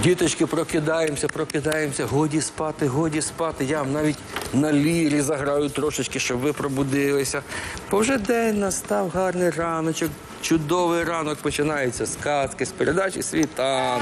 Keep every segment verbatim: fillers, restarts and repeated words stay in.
Діточки, прокидаємося, прокидаємося, годі спати, годі спати. Я вам навіть на лірі заграю трошечки, щоб ви пробудилися. Бо вже день настав, гарний раночок, чудовий ранок починається з казки, з передачі «Світанок».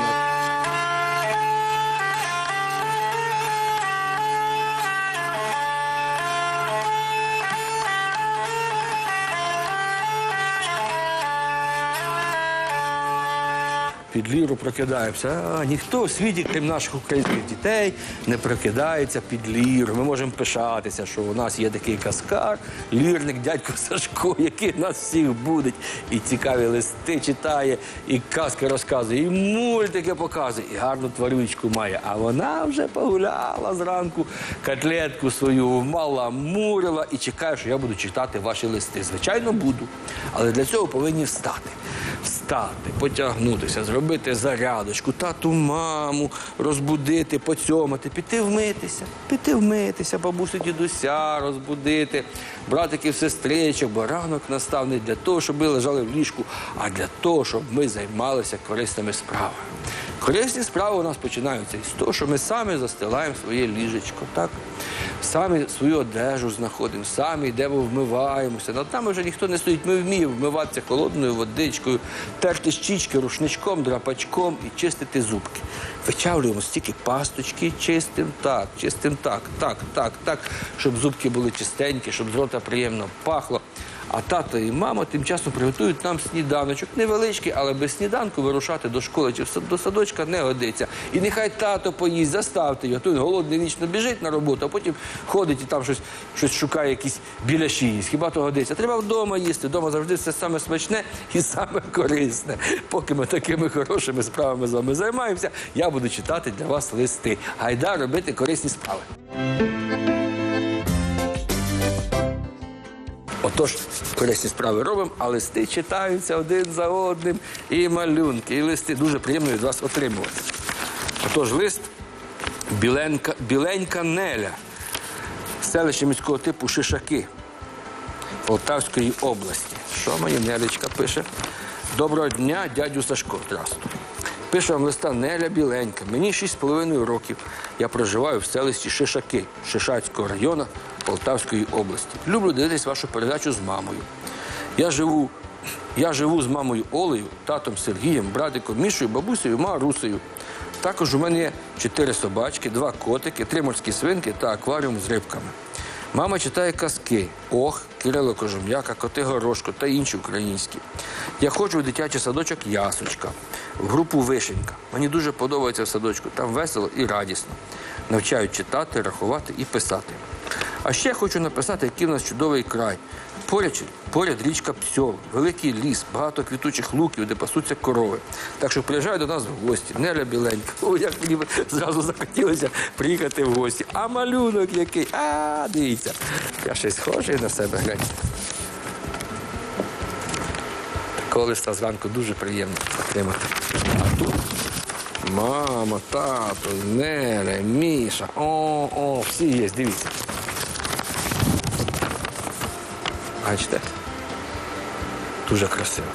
Під ліру прокидаємося. А ніхто у світі, крім наших українських дітей, не прокидається під ліру. Ми можемо пишатися, що у нас є такий казкар, лірник дядько Сашко, який нас всіх будить. І цікаві листи читає, і казки розказує, і мультики показує, і гарну тварючку має. А вона вже погуляла зранку, котлетку свою маламурила і чекає, що я буду читати ваші листи. Звичайно, буду. Але для цього повинні встати. Встати, потягнутися, зробити зарядочку, тату, маму, розбудити, поцьомати, піти вмитися, піти вмитися, бабусю, дідуся розбудити, братиків, сестричок, бо ранок настав не для того, щоб ми лежали в ліжку, а для того, щоб ми займалися корисними справами. Корисні справи у нас починаються із того, що ми самі застилаємо своє ліжечко, так? Самі свою одежу знаходимо, самі йдемо, вмиваємося. Над нами вже ніхто не стоїть. Ми вміємо вмиватися холодною водичкою, терти щічки рушничком, драпачком і чистити зубки. Вичавлюємо стільки пасточки, чистимо так, чистимо так, так, так, так, щоб зубки були чистенькі, щоб з рота приємно пахло. А тато і мама тим часом приготують нам сніданочок. Невеличкий, але без сніданку вирушати до школи чи до садочка не годиться. І нехай тато поїсть, заставте його. Той голодний вічно біжить на роботу, а потім ходить і там щось, щось шукає, якісь біляші. Хіба то годиться? Треба вдома їсти. Вдома завжди все саме смачне і саме корисне. Поки ми такими хорошими справами з вами займаємося, я буду читати для вас листи. Гайда робити корисні справи. Отож, корисні справи робимо, а листи читаються один за одним. І малюнки, і листи. Дуже приємно від вас отримувати. Отож, лист Біленька, Біленька Неля. Селище міського типу Шишаки Полтавської області. Що моя Нелечка пише? Доброго дня, дядю Сашко. Здравствуй. Пише вам листа Неля Біленька. Мені шість з половиною років. Я проживаю в селищі Шишаки Шишацького району Полтавської області. Люблю дивитись вашу передачу з мамою. Я живу, я живу з мамою Олею, татом Сергієм, братиком Мішою, бабусею Марусею. Також у мене є чотири собачки, два котики, три морські свинки та акваріум з рибками. Мама читає казки «Ох», Кирило Кожум'яка, «Коти Горошко» та інші українські. Я ходжу в дитячий садочок «Ясочка», в групу «Вишенька». Мені дуже подобається в садочку, там весело і радісно. Навчають читати, рахувати і писати. А ще хочу написати, який в нас чудовий край. Поряд, поряд річка Псьол, великий ліс, багато квітучих луків, де пасуться корови. Так що приїжджаю до нас в гості. Неля Біленька. О, як мені зразу захотілося приїхати в гості. А малюнок який? А, дивіться. Я щось схожий на себе, гляньте. Такого листа зранку дуже приємно отримати. А тут мама, тато, Неля, Міша. О, о, всі є, дивіться. Бачите? Дуже красиво.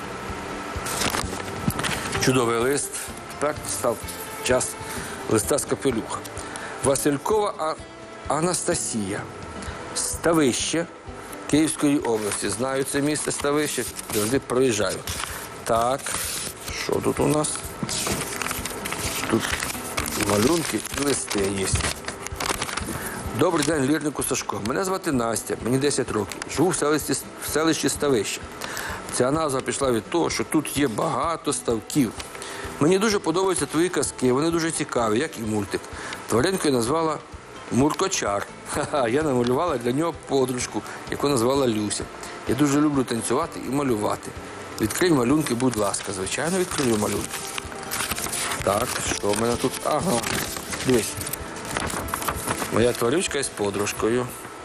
Чудовий лист. Тепер став час листа з капелюха. Василькова а... Анастасія. Ставище Київської області. Знаю це місце Ставище, завжди проїжджаю. Так, що тут у нас? Тут малюнки і листи є. Добрий день, лірнику Сашко. Мене звати Настя, мені десять років. Живу в селищі, в селищі Ставище. Ця назва пішла від того, що тут є багато ставків. Мені дуже подобаються твої казки, вони дуже цікаві, як і мультик. Тваринку я назвала Муркочар. Ха-ха, я намалювала для нього подружку, яку назвала Люся. Я дуже люблю танцювати і малювати. Відкрий малюнки, будь ласка. Звичайно, відкрию малюнки. Так, що в мене тут? Ага, дивись. Моя тварючка із подружкою.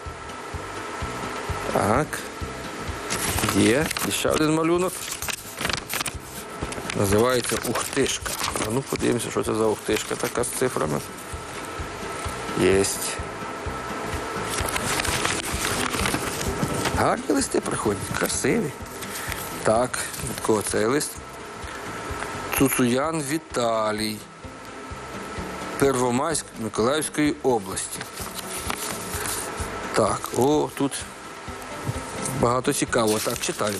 Так. Є. І ще один малюнок. Називається Ухтишка. А ну, подивимося, що це за ухтишка така з цифрами. Єсть. Гарні листи приходять, красиві. Так, від кого цей лист? Цуцуян Віталій. Первомайськ Миколаївської області. Так, о, тут багато цікавого. Так, читаю.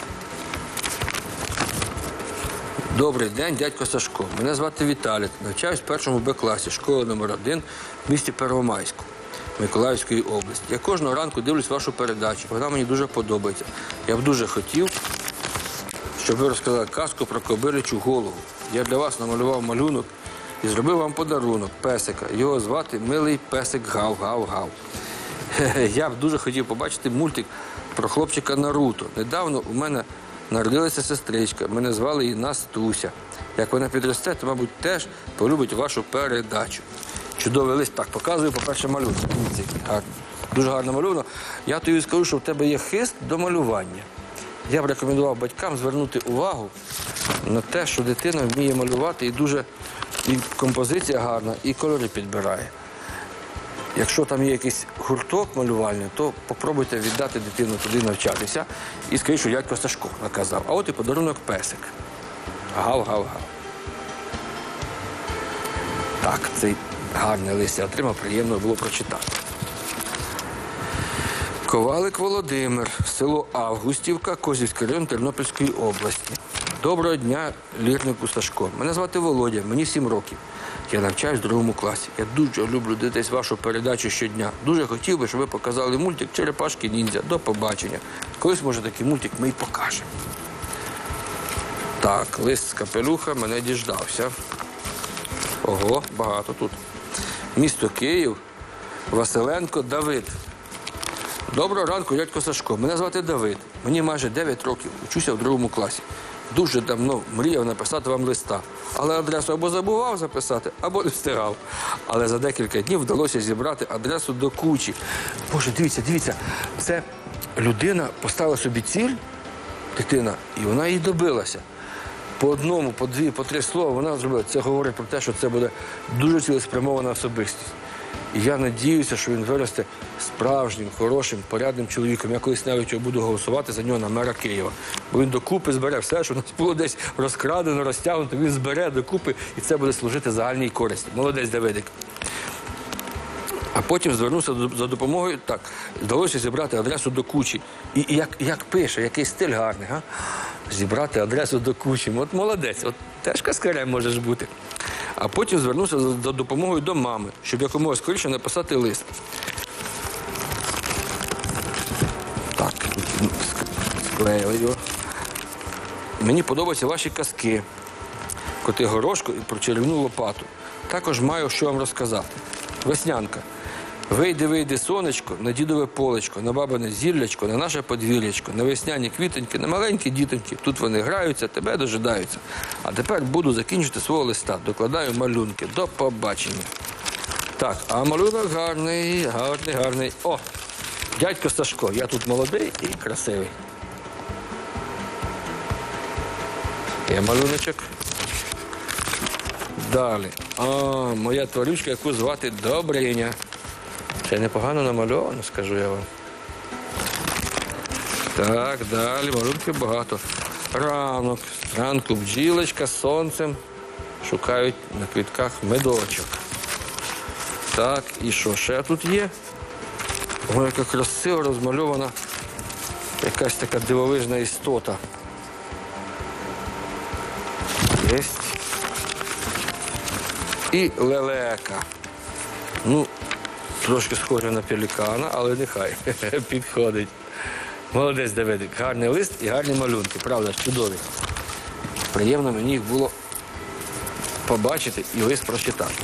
Добрий день, дядько Сашко. Мене звати Віталій. Навчаюсь в першому Б класі, школи номер один в місті Первомайську Миколаївської області. Я кожного ранку дивлюсь вашу передачу. Вона мені дуже подобається. Я б дуже хотів, щоб ви розказали казку про кобилячу голову. Я для вас намалював малюнок і зробив вам подарунок песика. Його звати Милий песик Гав-Гав-Гав. Я б дуже хотів побачити мультик про хлопчика Наруто. Недавно у мене народилася сестричка. Мене звали її Настуся. Як вона підросте, то, мабуть, теж полюбить вашу передачу. Чудовий лист. Так, показую, по-перше, малюнок. Гарно. Дуже гарно малюнок. Я тобі скажу, що в тебе є хист до малювання. Я б рекомендував батькам звернути увагу на те, що дитина вміє малювати і дуже і композиція гарна, і кольори підбирає. Якщо там є якийсь гурток малювальний, то попробуйте віддати дитину туди навчатися і скажіть, що дядько Сашко наказав. А от і подарунок песик. Гав-гав-гав. Так, цей гарний лист я отримав, приємно було прочитати. Ковалик Володимир, село Августівка, Козівський район Тернопільської області. Доброго дня, лірнику Сашко. Мене звати Володя, мені сім років. Я навчаюсь в другому класі. Я дуже люблю дивитись вашу передачу щодня. Дуже хотів би, щоб ви показали мультик «Черепашки-ніндзя». До побачення. Колись, може, такий мультик ми й покажемо. Так, лист з капелюха мене діждався. Ого, багато тут. Місто Київ, Василенко Давид. Доброго ранку, дядько Сашко. Мене звати Давид. Мені майже дев'ять років. Учуся в другому класі. Дуже давно мріяв написати вам листа. Але адресу або забував записати, або не встигав. Але за декілька днів вдалося зібрати адресу до кучі. Боже, дивіться, дивіться. Це людина поставила собі ціль, дитина, і вона її добилася. По одному, по дві, по три слова вона зробила. Це говорить про те, що це буде дуже цілеспрямована особистість. І я надіюся, що він виросте справжнім, хорошим, порядним чоловіком. Я колись навіть буду голосувати за нього на мера Києва. Бо він докупи збере все, що у нас було десь розкрадено, розтягнуто, він збере докупи, і це буде служити загальній користі. Молодець, Давидик. А потім звернувся за допомогою, так, вдалося зібрати адресу до кучі. І, і як, як пише, який стиль гарний, га? Зібрати адресу до кучі. От молодець, от теж каскарем можеш бути. А потім звернувся за допомогою до мами, щоб якомога скоріше написати лист. Так, склеїли його. Мені подобаються ваші казки. Коти Горошко і про чарівну лопату. Також маю, що вам розказати. Веснянка. Вийди, вийди, сонечко, на дідове полечко, на бабине зіллячко, на наше подвір'ячко, на весняні квітоньки, на маленькі дітоньки. Тут вони граються, тебе дожидаються. А тепер буду закінчити свого листа. Докладаю малюнки. До побачення. Так, а малюнок гарний, гарний, гарний. О, дядько Сашко, я тут молодий і красивий. Є малюночок. Далі. А, моя тварючка, яку звати Добриня. Це непогано намальовано, скажу я вам. Так, далі, малюнків багато. Ранок. Ранку бджілочка з сонцем шукають на квітках медочок. Так, і що ще тут є? Ой, яка красиво розмальована якась така дивовижна істота. Єсть. І лелека. Ну, трошки схоже на пелікана, але нехай підходить. Молодець, Давидик. Гарний лист і гарні малюнки. Правда, чудові. Приємно мені їх було побачити і лист прочитати.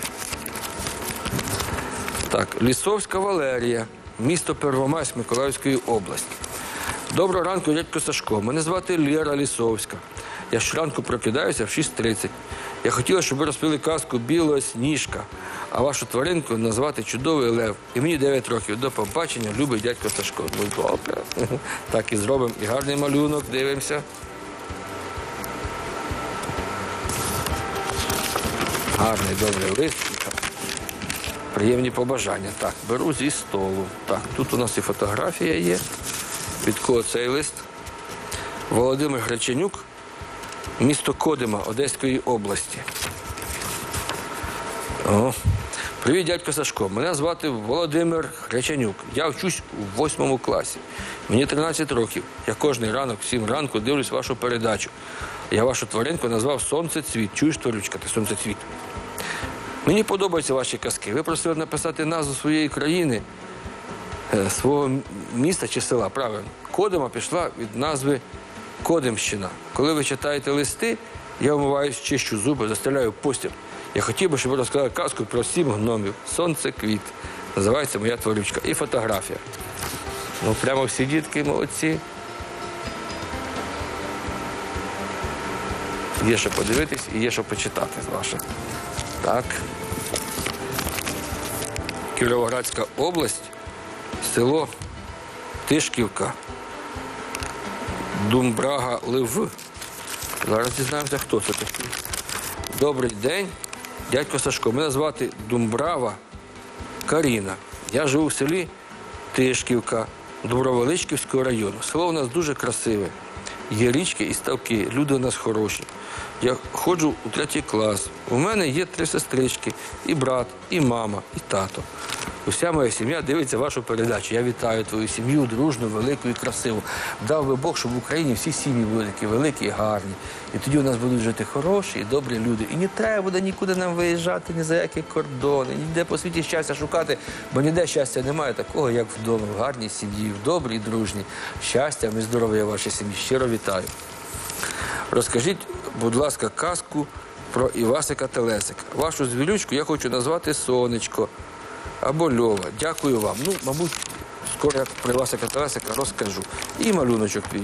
Так, Лісовська Валерія, місто Первомайськ Миколаївської області. Доброго ранку, дядько Сашко. Мене звати Лєра Лісовська. Я щоранку прокидаюся в шість тридцять. Я хотіла, щоб ви розповіли казку «Біла сніжка», а вашу тваринку назвати «Чудовий лев». І мені дев'ять років. До побачення, любий дядько Сашко. Ну, добре. Так і зробимо. І гарний малюнок, дивимося. Гарний, добрий лист. Приємні побажання. Так, беру зі столу. Так, тут у нас і фотографія є. Від кого цей лист? Володимир Греченюк, місто Кодима Одеської області. О. Привіт, дядько Сашко. Мене звати Володимир Хречанюк. Я вчусь у восьмому класі. Мені тринадцять років. Я кожний ранок в сім ранку дивлюсь вашу передачу. Я вашу тваринку назвав «Сонцецвіт». Чуєш, Толючка, ти «Сонцецвіт». Мені подобаються ваші казки. Ви просили написати назву своєї країни, свого міста чи села, правильно. Кодима пішла від назви Кодимщина. Коли ви читаєте листи, я вмиваюсь, чищу зуби, застеляю постіль. Я хотів би, щоб ви розказали казку про сім гномів. «Сонцеквіт». Називається моя тварючка. І фотографія. Ну, прямо всі дітки молодці. Є що подивитись і є що почитати з ваших. Так. Кіровоградська область, село Тишківка, Думбрага, Лив. Зараз дізнаємося, хто це такий. Добрий день, дядько Сашко. Мене звати Думбрава Каріна. Я живу в селі Тишківка, Добровеличківського району. Село у нас дуже красиве. Є річки і ставки, люди у нас хороші. Я ходжу у третій клас. У мене є три сестрички, і брат, і мама, і тато. Уся моя сім'я дивиться вашу передачу. Я вітаю твою сім'ю, дружну, велику і красиву. Дав би Бог, щоб в Україні всі сім'ї були такі великі і гарні. І тоді у нас будуть жити хороші і добрі люди. І не треба буде нікуди нам виїжджати, ні за які кордони, ніде по світі щастя шукати, бо ніде щастя немає такого, як вдома, в гарній сім'ї, в добрій, дружній. Щастя і здоров'я вашій сім'ї. Щиро вітаю. Розкажіть, будь ласка, казку про Івасика Телесика. Вашу звірючку я хочу назвати Сонечко або Льова. Дякую вам. Ну, мабуть, скоро я про Івасика Телесика розкажу. І малюночок є.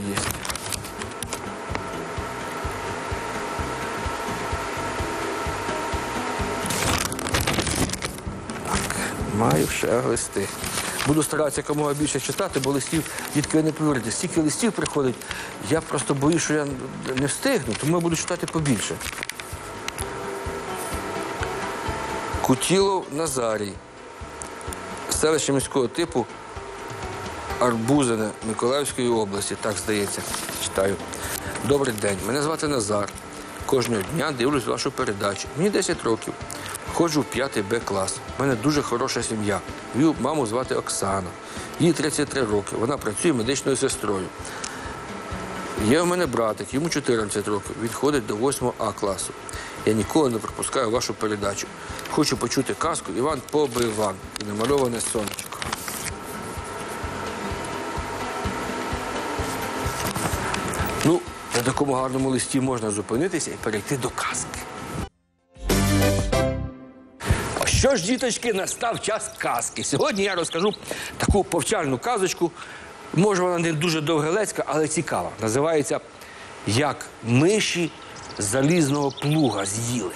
Так, маю ще листи. Буду старатися якомога більше читати, бо листів, дітки, ви не повірите, стільки листів приходить, я просто боюсь, що я не встигну, тому я буду читати побільше. Кутілов Назарій. Селище міського типу Арбузине Миколаївської області, так здається, читаю. Добрий день, мене звати Назар. Кожного дня дивлюсь вашу передачу. Мені десять років. Ходжу в п'ятий Б клас. У мене дуже хороша сім'я. Мою маму звати Оксана. Їй тридцять три роки. Вона працює медичною сестрою. Є у мене братик, йому чотирнадцять років. Він ходить до восьмого А класу. Я ніколи не пропускаю вашу передачу. Хочу почути казку «Іван Побиван» і намальоване сонечко. Ну, на такому гарному листі можна зупинитися і перейти до казки. Що ж, діточки, настав час казки. Сьогодні я розкажу таку повчальну казочку. Може, вона не дуже довгелецька, але цікава. Називається «Як миші залізного плуга з'їли».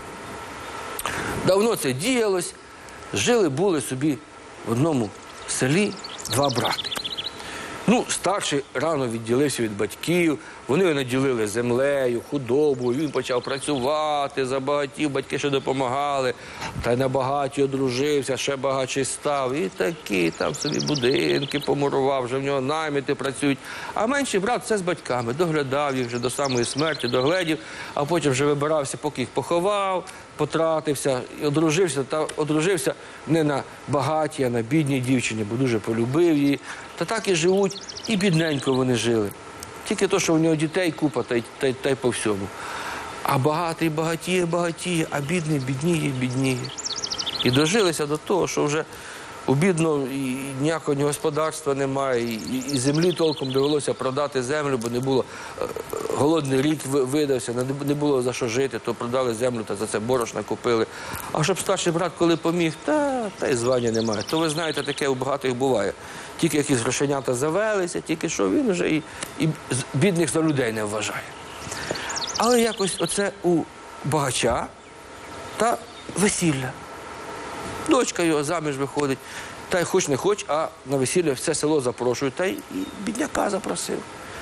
Давно це діялось. Жили-були собі в одному селі два брати. Ну, старший рано відділився від батьків, вони його наділили землею, худобою, він почав працювати, забагатів, батьки ще допомагали, та й на багаті одружився, ще багатший став. І такі там собі будинки помурував, вже в нього наймити працюють. А менший брат все з батьками, доглядав їх вже до самої смерті, догледів, а потім вже вибирався, поки їх поховав, потратився і одружився, та одружився не на багатій, а на бідній дівчині, бо дуже полюбив її. Та так і живуть, і бідненько вони жили. Тільки то, що в нього дітей купа, та й, та й, та й по всьому. А багатий багатіє, багатіє, а бідний бідніє, бідніє. І дожилися до того, що вже у бідного і ніякого ні господарства немає, і, і землі толком довелося продати землю, бо не було, голодний рік видався, не було за що жити, то продали землю та за це борошна купили. А щоб старший брат коли поміг, та, та й звання немає. То ви знаєте, таке у багатих буває. Тільки якісь грошенята завелися, тільки що він вже і, і бідних за людей не вважає. Але якось оце у багача та весілля. Дочка його заміж виходить, та й хоч не хоч, а на весілля все село запрошують, та й і бідняка запросив.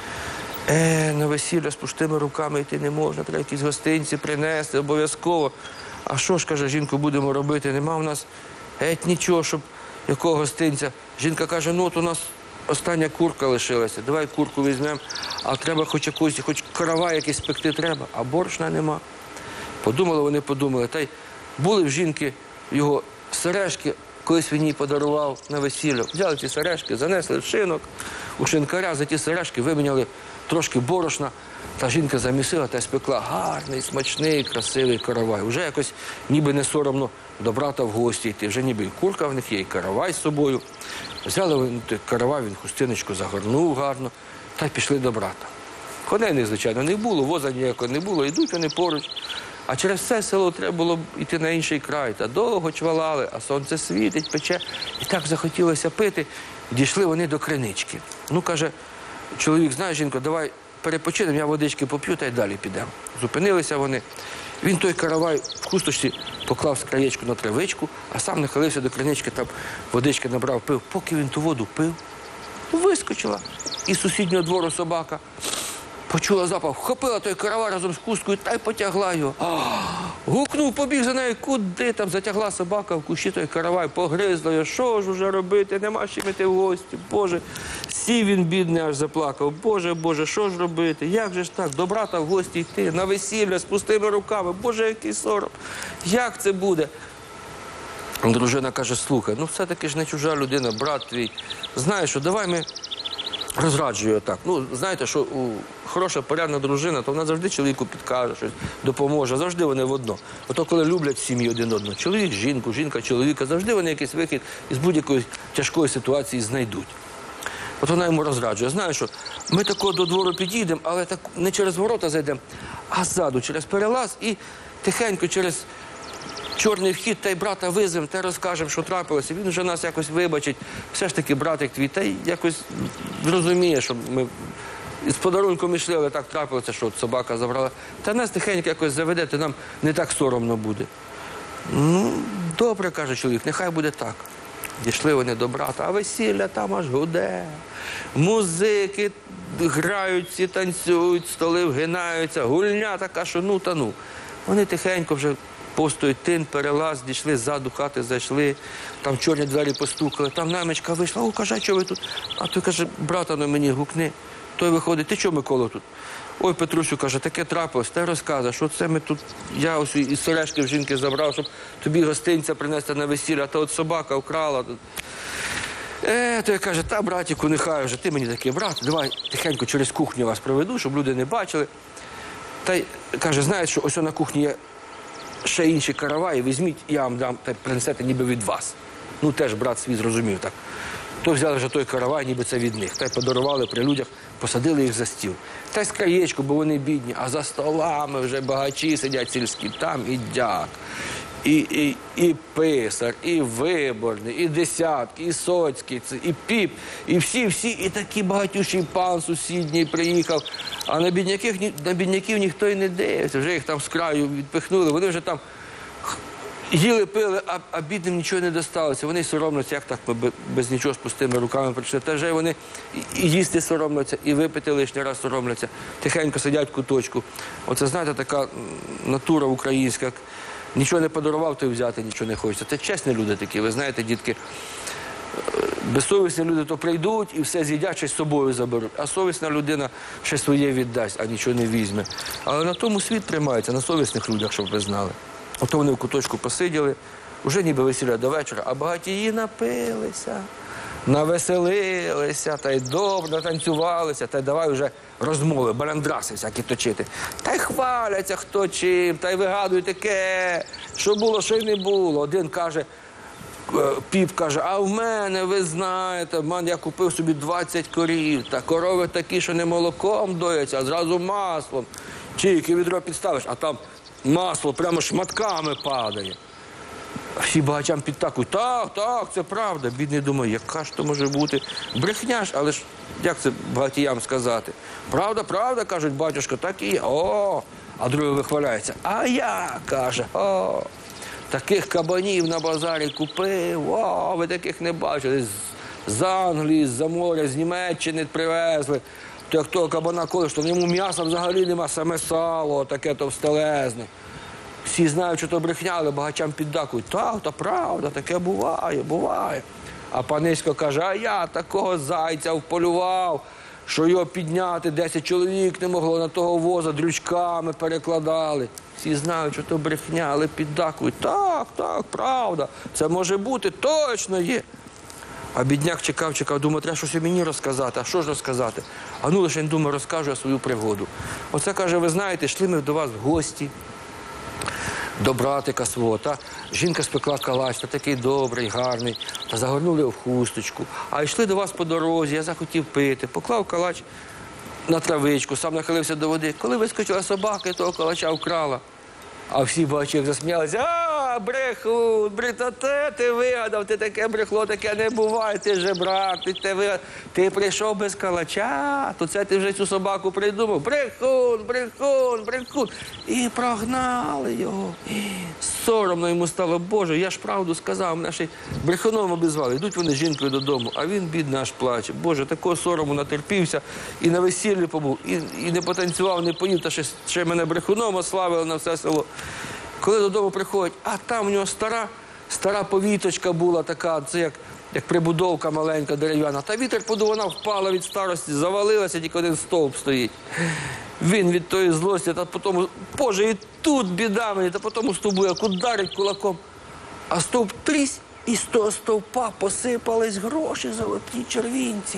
Е, на весілля з пустими руками йти не можна, треба якісь гостинці принести обов'язково. А що ж, каже, жінку, будемо робити? Нема в нас геть нічого, щоб якого гостинця. Жінка каже, ну от у нас остання курка лишилася, давай курку візьмемо, а треба хоч якусь, хоч каравай якийсь спекти треба, а борошна нема. Подумали вони, подумали, та й Були в жінки його сережки, колись він їй подарував на весілля. Взяли ці сережки, занесли в шинок, у шинкаря за ті сережки виміняли трошки борошна, та жінка замісила та й спекла гарний, смачний, красивий каравай. Уже якось ніби не соромно до брата в гості йти, вже ніби і курка в них є, і каравай з собою. Взяли вони той каравай, він хустиночку загорнув гарно, та й пішли до брата. Коней, них, звичайно, не було, воза ніякого не було, йдуть вони поруч. А через все село треба було йти на інший край. Та довго чвалали, а сонце світить, пече. І так захотілося пити. Дійшли вони до кринички. Ну, каже, чоловік, знаєш, жінко, давай перепочинемо, я водички поп'ю, та й далі підемо. Зупинилися вони. Він той каравай в хусточці поклав з краєчку на травичку, а сам нахилився до кринички, там водички набрав, пив. Поки він ту воду пив, вискочила із сусіднього двору собака. Почула запах, вхопила той каравай разом з хусткою та й потягла його. А, гукнув, побіг за нею, куди там затягла собака в кущі той каравай, погризла його. Що ж уже робити, нема з чим іти в гості. Боже, сів він, бідний, аж заплакав. Боже, Боже, що ж робити, як же ж так, до брата в гості йти, на весілля з пустими руками. Боже, який сором, як це буде? Дружина каже, слухай, ну все-таки ж не чужа людина, брат твій. Знаєш, що давай ми розраджую так. Ну, знаєте, що у, хороша, порядна дружина, то вона завжди чоловіку підкаже, щось допоможе. Завжди вони в одно. Ото коли люблять сім'ї один одного. Чоловік, жінку, жінка, чоловіка, завжди вони якийсь вихід із будь-якої тяжкої ситуації знайдуть. От вона йому розраджує. Знаєш, що ми тако до двору підійдемо, але так не через ворота зайдемо, а ззаду, через перелаз і тихенько через чорний вхід, та й брата визовемо, та й розкажемо, що трапилося. Він вже нас якось вибачить. Все ж таки, братик твій, та й якось зрозуміє, що ми з подарунком йшли, але так трапилося, що от собака забрала. Та нас тихенько якось заведете, нам не так соромно буде. Ну, добре, каже чоловік, нехай буде так. Дійшли вони до брата, а весілля там аж гуде. Музики грають, всі танцюють, столи вгинаються, гульня така, що ну та ну. Вони тихенько вже постою тин, перелаз, дійшли ззаду хати, зайшли, там чорні двері постукали, там наймичка вийшла, о, каже, що ви тут? А той каже, брата на мені гукни. Той виходить, ти чого, Микола, тут? Ой, Петрусю, каже, таке трапилось, та й розказує, що це ми тут, я ось із сережки в жінки забрав, щоб тобі гостинця принести на весілля, а то от собака вкрала. Е, той каже, та, братіку, нехай вже, ти мені такий брат, давай тихенько через кухню вас проведу, щоб люди не бачили. Та й каже, знаєш, що ось на кухні є ще інші караваї, візьміть, я вам дам, та принесете ніби від вас. Ну, теж брат свій зрозумів так. То взяли вже той каравай, ніби це від них. Та й подарували при людях, посадили їх за стіл. Та й з краєчку, бо вони бідні, а за столами вже багачі сидять сільські, там і дяк, і, і, і писар, і виборний, і десятки, і соцький, і піп, і всі-всі, і такий багатющий пан сусідній приїхав. А на бідняків, на бідняків ніхто й не дивився, вже їх там з краю відпихнули, вони вже там їли, пили, а, а бідним нічого не досталося. Вони соромляться, як так ми без нічого з пустими руками прийшли. Та вже вони і їсти соромляться, і випити лишній раз соромляться. Тихенько сидять в куточку. Оце, знаєте, така натура українська. Нічого не подарував, то й взяти нічого не хочеться. Це чесні люди такі, ви знаєте, дітки. Безсовісні люди то прийдуть і все з'їдять, щось з собою заберуть. А совісна людина ще своє віддасть, а нічого не візьме. Але на тому світ приймається, на совісних людях, щоб ви знали. Ото вони в куточку посиділи, вже ніби весілля до вечора, а багатії напилися, навеселилися, та й добре натанцювалися, та й давай вже розмови, баландраси всякі точити. Та й хваляться хто чим, та й вигадують таке, що було, що й не було. Один каже, піп каже, а в мене, ви знаєте, man, я купив собі двадцять корів, та корови такі, що не молоком дояться, а зразу маслом. Тільки відро підставиш, а там масло прямо шматками падає. Всі багачам підтакують, так, так, це правда. Бідний думає, яка ж то може бути? Брехня ж, але ж як це багатіям сказати? Правда, правда, кажуть, батюшка, так і є. О, а другий вихваляється. А я, каже, о, таких кабанів на базарі купив, о, ви таких не бачили. З Англії, з-за моря, з Німеччини привезли. То як того кабана колиш, то в ньому м'яса взагалі нема, саме сало, таке товстелезне. Всі знають, що то брехня, але багачам піддакують. Так, та правда, таке буває, буває. А панисько каже, а я такого зайця вполював, що його підняти десять чоловік не могло, на того воза дрючками перекладали. Всі знають, що то брехня, але піддакують. Так, так, правда, це може бути, точно є. А бідняк чекав, чекав, думав, треба щось і мені розказати. А що ж розказати? А ну лише, думаю, розкажу я свою пригоду. Оце, каже, ви знаєте, йшли ми до вас в гості, до братика свого, та жінка спекла калач, та такий добрий, гарний, та загорнули його в хусточку. А йшли до вас по дорозі, я захотів пити, поклав калач на травичку, сам нахилився до води. Коли вискочила собака, і того калача вкрала. А всі бачу, як засміялися. А, брехун, бритоте, ти вигадав, ти таке брехло, таке не буває, ти жебрак, ти те вигадав. Ти прийшов без калача, то це ти вже цю собаку придумав. Брехун, брехун, брехун. І прогнали його. Соромно йому стало, Боже, я ж правду сказав, мене ще й брехуном обізвали. Йдуть вони з жінкою додому, а він, бідний, аж плаче. Боже, такого сорому натерпівся, і на весіллі побув, і, і не потанцював, не поїв, та ще, ще мене брехуном ославили на все село. Коли додому приходять, а там у нього стара, стара повіточка була така, це як, як прибудовка маленька, дерев'яна. Та вітер подув, вона впала від старості, завалилася, тільки один стовп стоїть. Він від тої злості, та потім, Боже, і тут біда мені, та потім стовбу, як ударить кулаком. А стовп трісь, і з того стовпа посипались гроші, золоті червінці.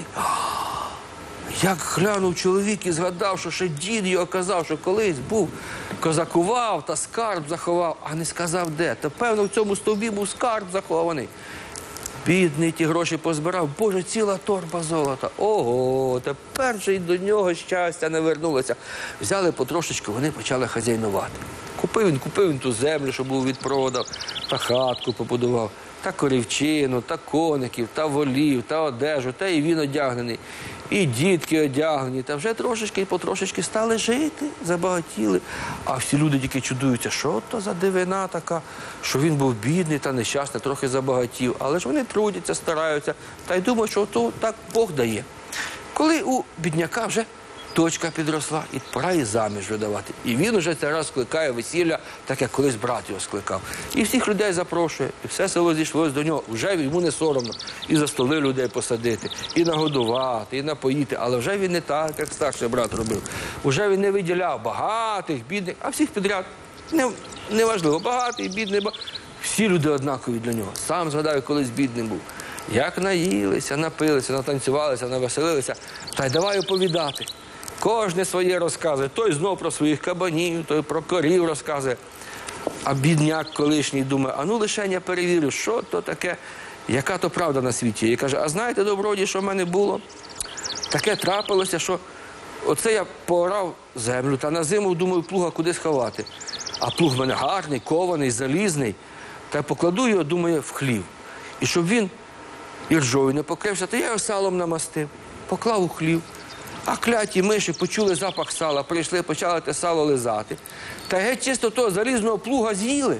Як глянув чоловік і згадав, що ще дід його казав, що колись був, козакував та скарб заховав, а не сказав де. Та певно в цьому стовбі був скарб захований. Бідний ті гроші позбирав, Боже, ціла торба золота. Ого, тепер же й до нього щастя не вернулося. Взяли потрошечку, вони почали хазяйнувати. Купив він, купив він ту землю, що був відпродав, та хатку побудував, та корівчину, та коників, та волів, та одежу, та і він одягнений, і дітки одягнені. Та вже трошечки, потрошечки стали жити, забагатіли. А всі люди тільки чудуються, що то за дивина така, що він був бідний та нещасний, трохи забагатів. Але ж вони трудяться, стараються, та й думають, що то так Бог дає. Коли у бідняка вже дочка підросла, і пора її заміж видавати. І він уже цей раз скликає весілля, так як колись брат його скликав. І всіх людей запрошує, і все село зійшлося до нього. Вже йому не соромно і за столи людей посадити, і нагодувати, і напоїти. Але вже він не так, як старший брат робив. Уже він не виділяв багатих, бідних, а всіх підряд. Не, неважливо, багатий, бідний, ба... всі люди однакові для нього. Сам згадаю, колись бідним був. Як наїлися, напилися, натанцювалися, навеселилися, та й давай оповідати. Кожне своє розказує. Той знов про своїх кабанів, той про корів розказує. А бідняк колишній думає, а ну лише я перевірю, що то таке, яка то правда на світі. І каже, а знаєте, добродій, що в мене було? Таке трапилося, що оце я поорав землю, та на зиму, думаю, плуга куди сховати. А плуг в мене гарний, кований, залізний. Та я покладу його, думаю, в хлів. І щоб він і ржою не покрився, то я його салом намастив, поклав у хлів. А кляті миші почули запах сала, прийшли, почали те сало лизати. Та геть чисто того залізного плуга з'їли.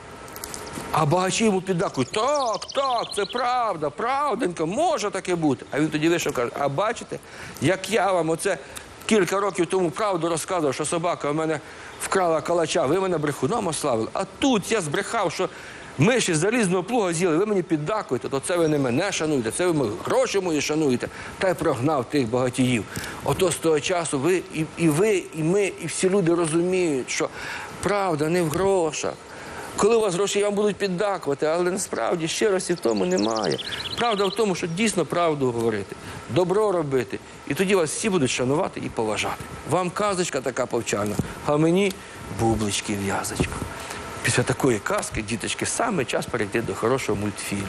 А багачі йому піддакують, так, так, це правда, правденько, може таке бути. А він тоді вийшов, каже, а бачите, як я вам оце кілька років тому правду розказував, що собака в мене вкрала калача, ви мене брехуном ославили. А тут я збрехав, що миші з залізного плуга з'їли, ви мені піддакуєте, то це ви не мене шануєте, це ви гроші мої шануєте. Та й прогнав тих багатіїв. Ото з того часу ви, і, і ви, і ми, і всі люди розуміють, що правда не в грошах. Коли у вас гроші, вам будуть піддакувати, але насправді щирості в тому немає. Правда в тому, що дійсно правду говорити, добро робити. І тоді вас всі будуть шанувати і поважати. Вам казочка така повчальна, а мені бублички в в'язочку. Після такої казки, діточки, саме час перейти до хорошого мультфільму.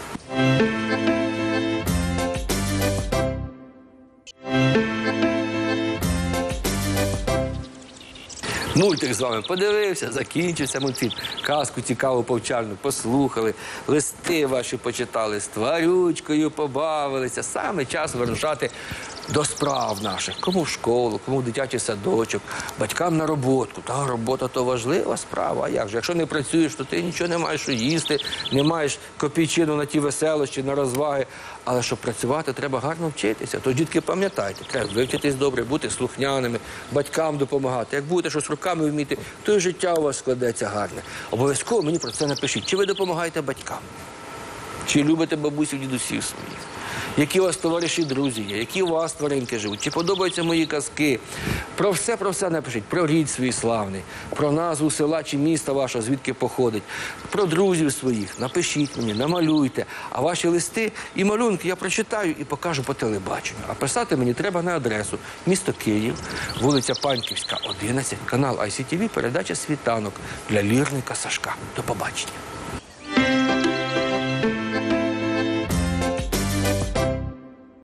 Мультик з вами подивився, закінчився мультфільм. Казку цікаву, повчальну послухали, листи ваші почитали, з тварючкою побавилися. Саме час вирушати до справ наших. Кому в школу, кому в дитячий садочок, батькам на роботку. Та робота – то важлива справа. А як же? Якщо не працюєш, то ти нічого не маєш що їсти, не маєш копійчину на ті веселощі, на розваги. Але щоб працювати, треба гарно вчитися. То, дітки, пам'ятайте, треба вивчитись добре, бути слухняними, батькам допомагати. Як будете щось руками вміти, то і життя у вас складеться гарне. Обов'язково мені про це напишіть. Чи ви допомагаєте батькам? Чи любите бабусю, дідусів своїх? Які у вас товариші, друзі є? Які у вас тваринки живуть? Чи подобаються мої казки? Про все, про все напишіть. Про рід свій славний, про назву села чи міста вашого, звідки походить, про друзів своїх. Напишіть мені, намалюйте. А ваші листи і малюнки я прочитаю і покажу по телебаченню. А писати мені треба на адресу місто Київ, вулиця Панківська, одинадцять, канал ай сі ті ві, передача «Світанок» для лірника Сашка. До побачення.